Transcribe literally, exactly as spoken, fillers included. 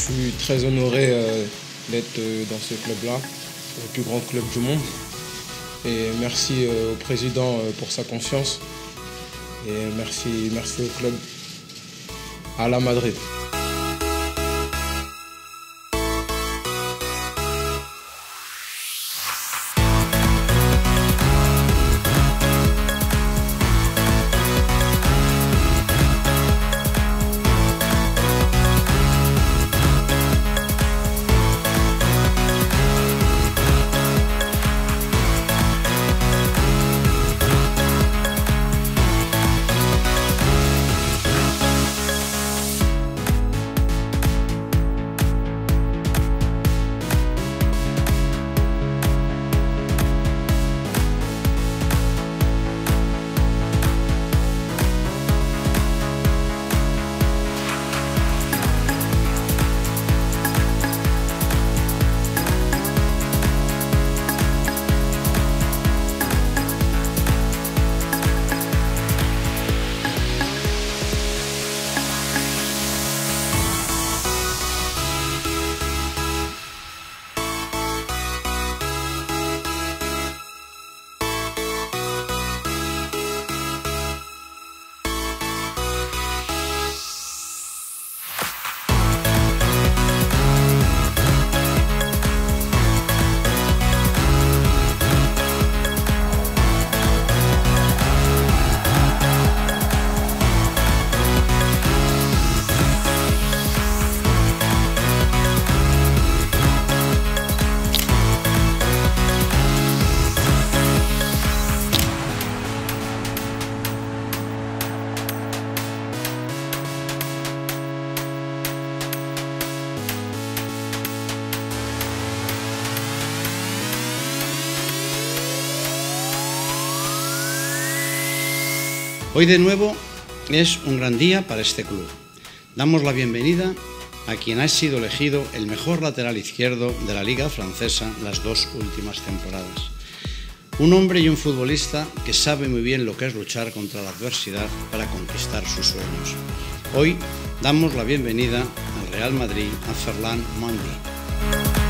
suis très honoré euh, d'être euh, dans ce club-là, le plus grand club du monde. Et merci euh, au président euh, pour sa confiance. Et merci, merci au club. À la Madrid. Hoy de nuevo es un gran día para este club. Damos la bienvenida a quien ha sido elegido el mejor lateral izquierdo de la Liga francesa las dos últimas temporadas. Un hombre y un futbolista que sabe muy bien lo que es luchar contra la adversidad para conquistar sus sueños. Hoy damos la bienvenida al Real Madrid a Ferland Mendy.